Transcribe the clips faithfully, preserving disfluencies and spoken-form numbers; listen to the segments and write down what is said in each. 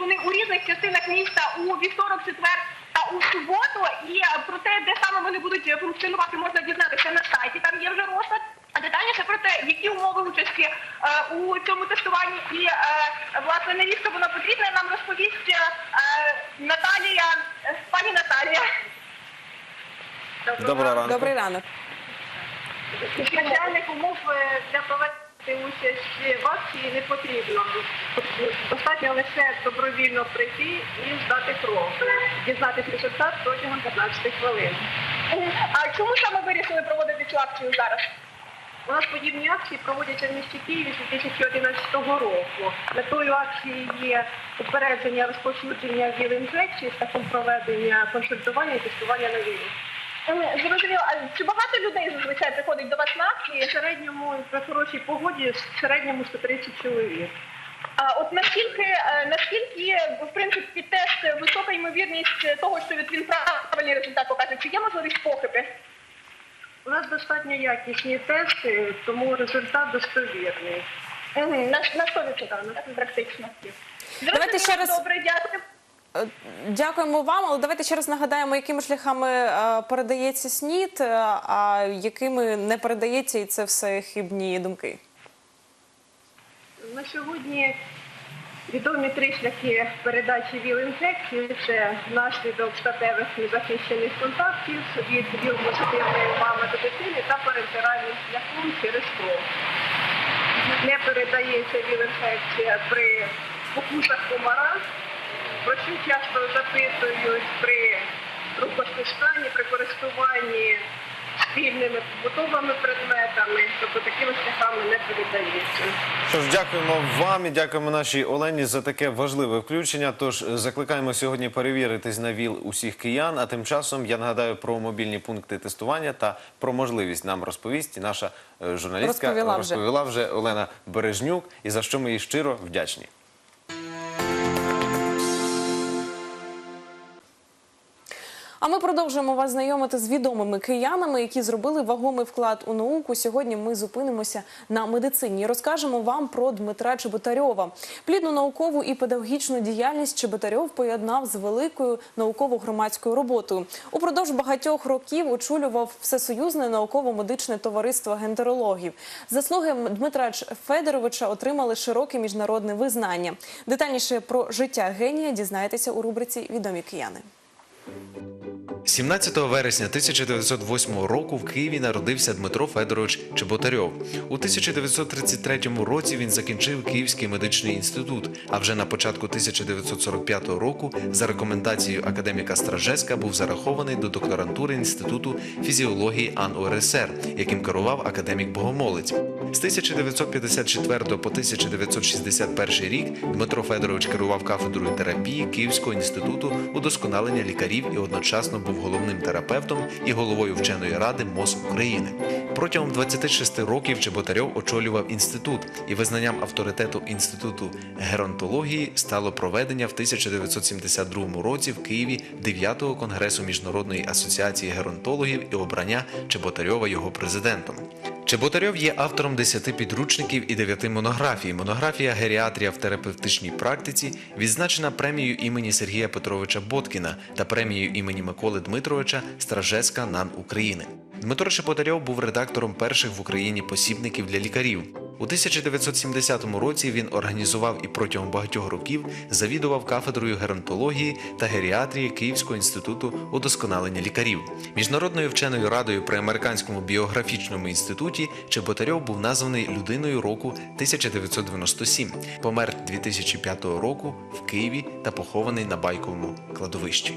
вони у різних частинах міста у вівторок, четвер та у суботу. І про те, де саме вони будуть функціонувати, можна дізнатися на сайті, там є вже розклад. А детальніше про те, які умови участі е, у цьому тестуванні і, е, власне, навіщо воно потрібне, нам розповість е, Наталія, е, пані Наталія. Доброго ранку. Добрий ранок. Спеціальних умов для проведення участі в акції не потрібно. Достатньо лише добровільно прийти і здати кров. Дізнатися результат протягом п'ятнадцяти хвилин. А чому саме вирішили проводити цю акцію зараз? У нас подібні акції проводяться в місті Києві з дві тисячі одинадцятого року. Метою акції є попередження розповсюдження ВІЛ-інфекції шляхом проведення консультування і тестування на ВІЛ. Зрозуміло. А чи багато людей зазвичай приходить до вас на акції? В середньому, при хорошій погоді, в середньому сто тридцять чоловік. А от наскільки, наскільки, в принципі, тест, висока ймовірність того, що він правильний результат покаже? Чи є можливість похибки? У нас достатньо якісні тести, тому результат достовірний. Угу. На, на сто відсотків, практично. Давайте ще раз... Добре, дякую. Дякуємо вам, але давайте ще раз нагадаємо, якими шляхами передається СНІД, а якими не передається, і це все хибні думки. На сьогодні відомі три шляхи передачі ВІЛ-інфекції. Це внаслідок статевих незахищених контактів від ВІЛ-позитивної мами до дитини та перетиральним шляхом через кров. Не передається ВІЛ-інфекція при покусах комара, про що часто запитують при рукостисканні, при користуванні спільними побутовими предметами, тобто такими шляхами не передається. Тож дякуємо вам і дякуємо нашій Олені за таке важливе включення. Тож закликаємо сьогодні перевіритись на ВІЛ усіх киян, а тим часом я нагадаю про мобільні пункти тестування та про можливість нам розповість наша журналістка розповіла, розповіла вже Олена Бережнюк, і за що ми їй щиро вдячні. А ми продовжуємо вас знайомити з відомими киянами, які зробили вагомий вклад у науку. Сьогодні ми зупинимося на медицині і розкажемо вам про Дмитра Чеботарьова. Плідну наукову і педагогічну діяльність Чеботарьов поєднав з великою науково-громадською роботою. Упродовж багатьох років очолював Всесоюзне науково-медичне товариство гентерологів. Заслуги Дмитра Федоровича отримали широке міжнародне визнання. Детальніше про життя генія дізнаєтеся у рубриці «Відомі кияни». сімнадцятого вересня тисяча дев'ятсот восьмого року в Києві народився Дмитро Федорович Чеботарьов. У тисяча дев'ятсот тридцять третьому році він закінчив Київський медичний інститут, а вже на початку тисяча дев'ятсот сорок п'ятого року за рекомендацією академіка Стражеська був зарахований до докторантури Інституту фізіології АН УРСР, яким керував академік Богомолець. З тисяча дев'ятсот п'ятдесят четвертого по тисяча дев'ятсот шістдесят перший рік Дмитро Федорович керував кафедрою терапії Київського інституту удосконалення лікарів і одночасно був головним терапевтом і головою вченої ради МОЗ України. Протягом двадцяти шести років Чеботарьов очолював інститут, і визнанням авторитету Інституту геронтології стало проведення в тисяча дев'ятсот сімдесят другому році в Києві дев'ятого конгресу Міжнародної асоціації геронтологів і обрання Чеботарьова його президентом. Чеботарьов є автором десяти підручників і дев'яти монографій. Монографія «Геріатрія в терапевтичній практиці» відзначена премією імені Сергія Петровича Боткіна та премією імені Миколи Дмитровича Стражеська НАН України. Дмитро Чеботарьов був редактором перших в Україні посібників для лікарів. У тисяча дев'ятсот сімдесятому році він організував і протягом багатьох років завідував кафедрою геронтології та геріатрії Київського інституту удосконалення лікарів. Міжнародною вченою радою при Американському біографічному інституті Чеботарьов був названий людиною року тисяча дев'ятсот дев'яносто сім. Помер дві тисячі п'ятого року в Києві та похований на Байковому кладовищі.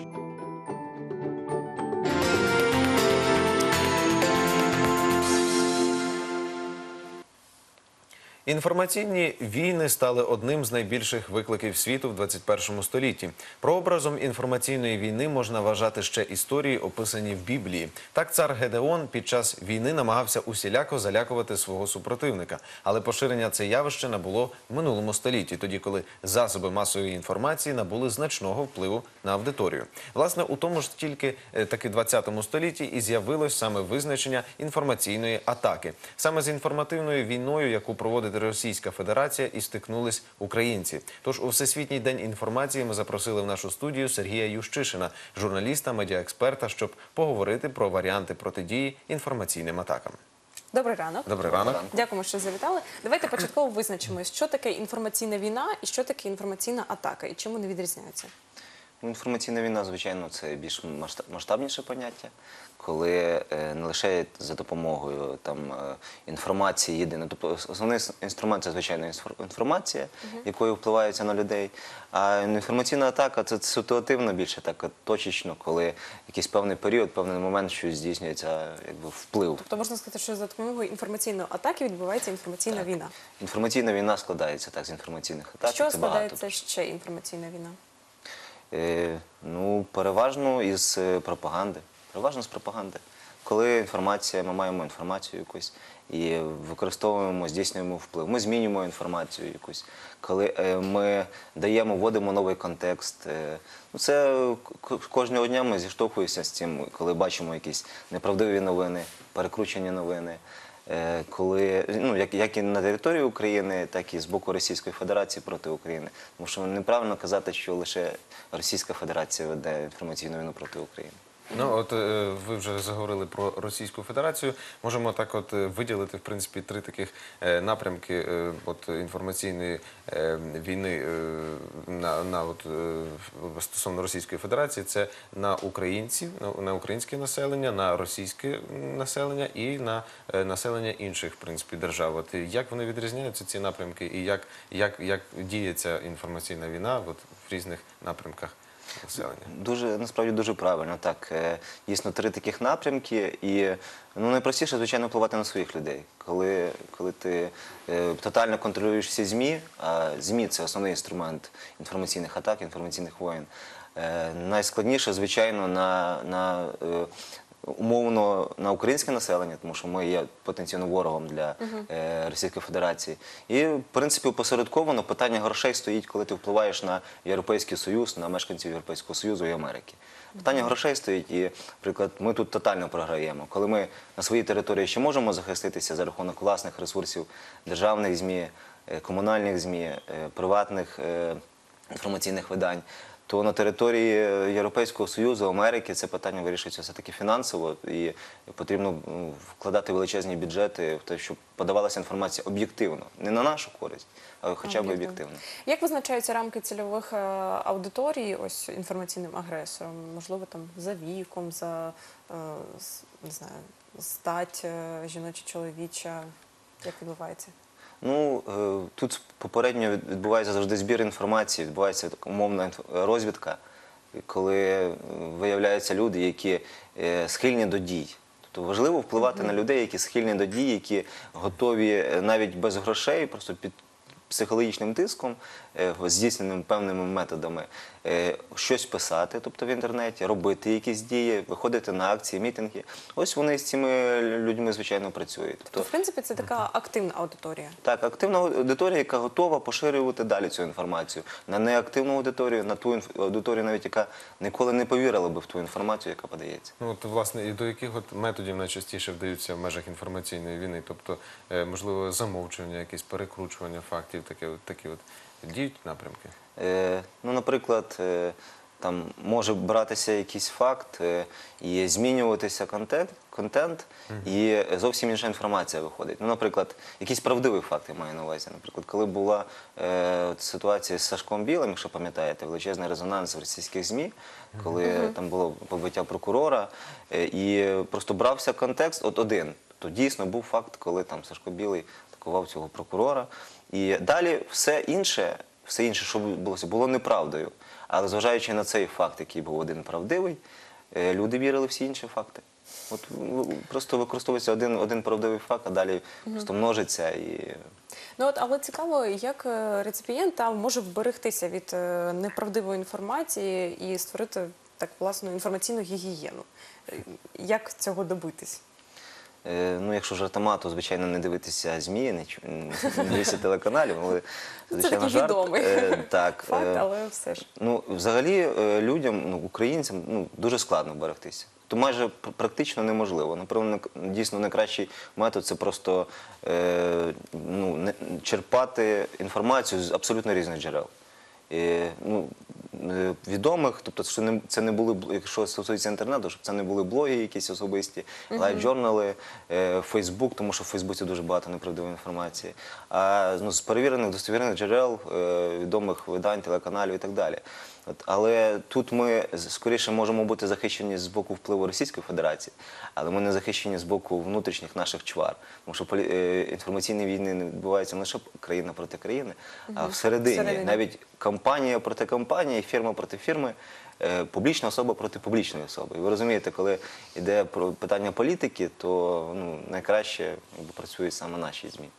Інформаційні війни стали одним з найбільших викликів світу в двадцять першому столітті. Прообразом інформаційної війни можна вважати ще історії, описані в Біблії. Так цар Гедеон під час війни намагався усіляко залякувати свого супротивника. Але поширення це явище набуло в минулому столітті, тоді коли засоби масової інформації набули значного впливу на аудиторію. Власне, у тому ж тільки таки двадцятому столітті і з'явилось саме визначення інформаційної атаки. Саме з інформативною війною, яку проводити Російська Федерація і стикнулись українці. Тож у Всесвітній день інформації ми запросили в нашу студію Сергія Ющишина, журналіста, медіаексперта, щоб поговорити про варіанти протидії інформаційним атакам. Добрий ранок. Добрий ранок. Дякуємо, що завітали. Давайте початково визначимось, що таке інформаційна війна і що таке інформаційна атака, і чим вони відрізняються. Ну, інформаційна війна, звичайно, це більш масштаб- масштабніше поняття, коли е, не лише за допомогою там, е, інформації єдине. Тобто основний с- інструмент – це, звичайно, інфор- інформація, якою впливається на людей. А інформаційна атака – це ситуативно більше, так от, точечно, коли якийсь певний період, певний момент, що здійснюється якби, вплив. Тобто можна сказати, що за допомогою інформаційної атаки відбувається інформаційна війна. Інформаційна війна складається так з інформаційних атак. Що це багато. складається ще інформаційна війна? Е, ну, переважно із е, пропаганди. Переважно з пропаганди. Коли інформація, ми маємо інформацію якусь і використовуємо, здійснюємо вплив. Ми змінюємо інформацію якусь. Коли е, ми даємо, вводимо новий контекст. Е, ну, це к- кожного дня ми зіштовхуємося з цим, коли бачимо якісь неправдиві новини, перекручені новини. Е, коли, ну, як, як і на території України, так і з боку Російської Федерації проти України. Тому що неправильно казати, що лише Російська Федерація веде інформаційну війну проти України. Ну, от е, ви вже заговорили про Російську Федерацію. Можемо так от е, виділити, в принципі, три таких е, напрямки е, от, інформаційної е, війни е, на, на, от, е, стосовно Російської Федерації. Це на українців, на, на українське населення, на російське населення і на е, населення інших, в принципі, держав. От, і як вони відрізняються, ці напрямки, і як, як, як діє ця інформаційна війна от, в різних напрямках населення? Дуже, насправді, дуже правильно. Так, е, дійсно, три таких напрямки. І ну, найпростіше, звичайно, впливати на своїх людей. Коли, коли ти е, тотально контролюєш всі ЗМІ, а ЗМІ – це основний інструмент інформаційних атак, інформаційних воєн. Е, найскладніше, звичайно, на, на е, умовно на українське населення, тому що ми є потенційно ворогом для е, Російської Федерації. І, в принципі, опосередковано питання грошей стоїть, коли ти впливаєш на Європейський Союз, на мешканців Європейського Союзу і Америки. Питання грошей стоїть, і, наприклад, ми тут тотально програємо. Коли ми на своїй території ще можемо захиститися за рахунок власних ресурсів державних ЗМІ, е, комунальних ЗМІ, е, приватних е, інформаційних видань, то на території Європейського Союзу, Америки це питання вирішується все-таки фінансово, і потрібно ну, вкладати величезні бюджети в те, щоб подавалася інформація об'єктивно, не на нашу користь, а хоча б об'єктивно. Як визначаються рамки цільових е, аудиторій ось інформаційним агресором? Можливо, там за віком, за е, с- не знаю, стать е, жіноча, чоловіча? Як відбувається? Ну, е, тут попередньо від- відбувається завжди збір інформації, відбувається така умовна інф- розвідка, коли е, виявляються люди, які е, схильні до дій. Тобто важливо впливати на людей, які схильні до дій, які готові е, навіть без грошей, просто під психологічним тиском, е, здійсненим певними методами, е, щось писати, тобто в інтернеті, робити якісь дії, виходити на акції, мітинги. Ось вони з цими людьми, звичайно, працюють. То, Тобто, в принципі, це така активна аудиторія. так, активна аудиторія, яка готова поширювати далі цю інформацію. На неактивну аудиторію, на ту інф- аудиторію, навіть яка ніколи не повірила би в ту інформацію, яка подається. Ну, от, власне, і до яких от методів найчастіше вдаються в межах інформаційної війни? Тобто, е, можливо, замовчування, якесь перекручування фактів, такі от, такі от діють напрямки? Е, ну, наприклад, е, там може братися якийсь факт е, і змінюватися контент, контент і зовсім інша інформація виходить. Ну, наприклад, якийсь правдивий факт я маю на увазі. Наприклад, коли була е, от ситуація з Сашком Білим, якщо пам'ятаєте, величезний резонанс в російських ЗМІ, коли там було побиття прокурора, е, і просто брався контекст, от один. То дійсно був факт, коли там Сашко Білий атакував цього прокурора. І далі все інше, все інше, що відбулося, було неправдою. Але зважаючи на цей факт, який був один правдивий, е, люди вірили в всі інші факти. От ну, просто використовується один, один правдивий факт, а далі просто множиться і Ну от, але цікаво, як е, реципієнт там може вберегтися від е, неправдивої інформації і створити так власну інформаційну гігієну. Е, Як цього добитись? Е, Ну, якщо жартома, то, звичайно, не дивитися ЗМІ, не, чу- не дивитися телеканалів. Але, звичайно, такий жарт. відомий Е, так, факт, е, але все ж. Ну, взагалі, е, людям, ну, українцям, ну, дуже складно берегтися. То майже пр- практично неможливо. Напевно, не- дійсно найкращий метод – це просто е, ну, не, черпати інформацію з абсолютно різних джерел. І, ну, е, відомих, тобто що не, це не були, бл- якщо стосується інтернету, щоб це не були блоги якісь особисті, лайв-журнали, е, Фейсбук, тому що в Фейсбуці дуже багато неправдивої інформації, а ну, з перевірених, достовірних джерел, е, відомих видань, телеканалів і так далі. От, але тут ми з- скоріше можемо бути захищені з боку впливу Російської Федерації, але ми не захищені з боку внутрішніх наших чвар. Тому що полі- е, інформаційні війни не відбуваються не лише країна проти країни, а всередині. Всередині. Навіть компанія проти компанії, фірма проти фірми, е, публічна особа проти публічної особи. І ви розумієте, коли йде про питання політики, то ну, найкраще якби, працюють саме наші ЗМІ.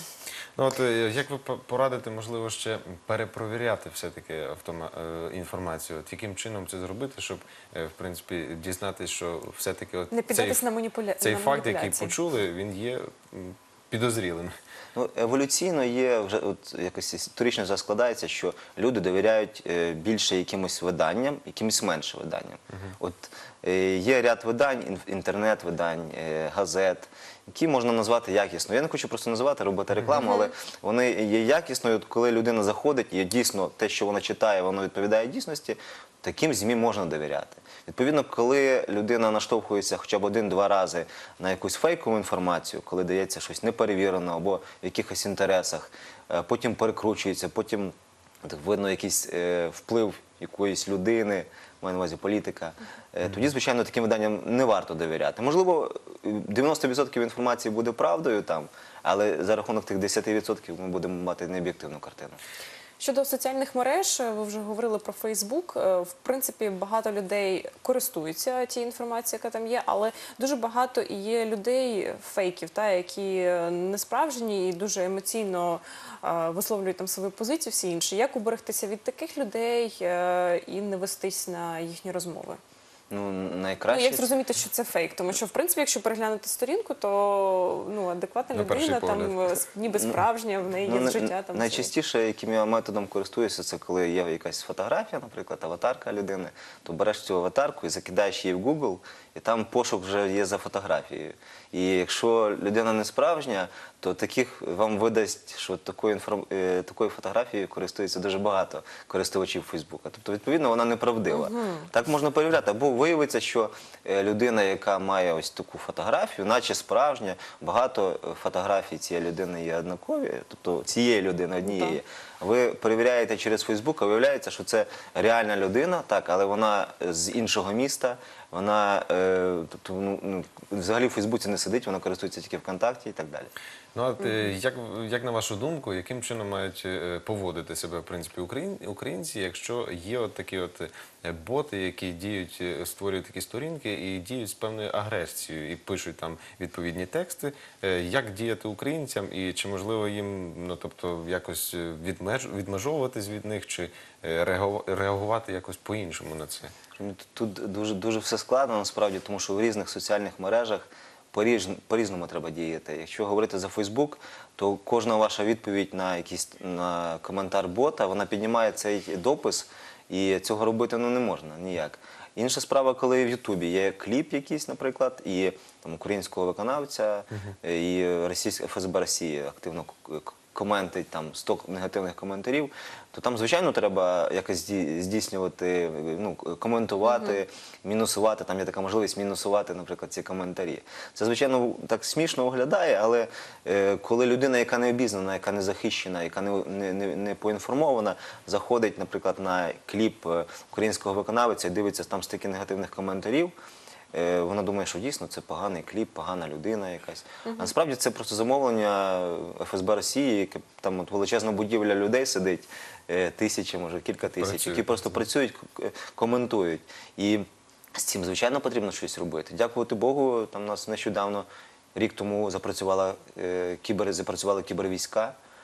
Ну, от, е, як ви по- порадите, можливо, ще перепровіряти все-таки автома- е, інформацію? От яким чином це зробити, щоб, е, в принципі, дізнатися, що все-таки от Не піддатись цей, на маніпуля- цей на факт, який маніпуляції. почули, він є м, підозрілим. Ну, еволюційно є вже от якось історично вже складається, що люди довіряють е, більше якимось виданням, якимось менше виданням. От е, є ряд видань, ін- інтернет-видань, е, газет, які можна назвати якісно. Я не хочу просто називати, робити рекламу, але вони є якісною. От коли людина заходить і дійсно те, що вона читає, воно відповідає дійсності, таким ЗМІ можна довіряти. Відповідно, коли людина наштовхується хоча б один-два рази на якусь фейкову інформацію, коли дається щось неперевірено або в якихось інтересах, е, потім перекручується, потім так, видно якийсь е, вплив якоїсь людини, маю на увазі політика, е, тоді, звичайно, таким виданням не варто довіряти. Можливо, дев'яносто відсотків інформації буде правдою там, але за рахунок тих десяти відсотків ми будемо мати необ'єктивну картину. Щодо соціальних мереж, ви вже говорили про Фейсбук. Е, В принципі, багато людей користуються тією інформацією, яка там є, але дуже багато і є людей, фейків, та, які не справжні і дуже емоційно е, висловлюють там свою позицію, всі інші. Як уберегтися від таких людей е, і не вестись на їхні розмови? Ну, Ну, найкраще... як зрозуміти, що це фейк? Тому що, в принципі, якщо переглянути сторінку, то ну, адекватна На перший людина, там погляд. е, ніби справжня, в неї є Ну, на- життя. Там, найчастіше, яким я методом користуюся, це коли є якась фотографія, наприклад, аватарка людини, то береш цю аватарку і закидаєш її в Google, і там пошук вже є за фотографією. І якщо людина не справжня, то таких вам видасть, що такою, інформ... е, такою фотографією користується дуже багато користувачів Фейсбука. Тобто, відповідно, вона неправдива. Так можна перевіряти. Або виявиться, що е, людина, яка має ось таку фотографію, наче справжня, багато е, фотографій цієї людини є однакові, тобто цієї людини однієї. Ви перевіряєте через Фейсбук, а виявляється, що це реальна людина, так, але вона з іншого міста, вона е, тобто, ну, ну, взагалі в Фейсбуці не сидить, вона користується тільки ВКонтакті і так далі. Ну, от, е, як, як на вашу думку, яким чином мають е, поводити себе, в принципі, україн, українці, якщо є от такі от е, боти, які діють, е, створюють такі сторінки і діють з певною агресією і пишуть там відповідні тексти, е, як діяти українцям і чи можливо їм, ну, тобто, якось е, відмеж, відмежовуватись від них, чи е, реагу- реагувати якось по-іншому на це? Ну, Тут дуже, дуже все складно, насправді, тому що в різних соціальних мережах поріж- по-різному треба діяти. Якщо говорити за Фейсбук, то кожна ваша відповідь на якийсь на коментар бота, вона піднімає цей допис, і цього робити ну, не можна ніяк. Інша справа, коли в Ютубі є кліп якийсь, наприклад, і там, українського виконавця, і російська еф ес бе Росії активно к- к- коментить там сто негативних коментарів, то там, звичайно, треба якось зді- здійснювати, ну, коментувати, мінусувати. Там є така можливість мінусувати, наприклад, ці коментарі. Це, звичайно, так смішно виглядає, але е, коли людина, яка не обізнана, яка не захищена, яка не, не, не, не поінформована, заходить, наприклад, на кліп е, українського виконавця і дивиться там стільки негативних коментарів, Е, вона думає, що дійсно це поганий кліп, погана людина якась. А насправді це просто замовлення еф ес бе Росії, яке там от величезна будівля людей сидить, е, тисячі, може кілька тисяч, Працюють. які просто працюють, к- коментують. І з цим, звичайно, потрібно щось робити. Дякувати Богу, там у нас нещодавно, рік тому запрацювала, е, кібер, запрацювали кібервійська.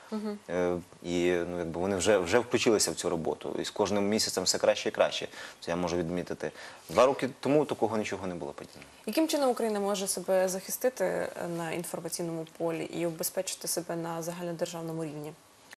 Е, І ну, якби вони вже, вже включилися в цю роботу. І з кожним місяцем все краще і краще. Це я можу відмітити. Два роки тому такого нічого не було подібного. Яким чином Україна може себе захистити на інформаційному полі і обезпечити себе на загальнодержавному рівні?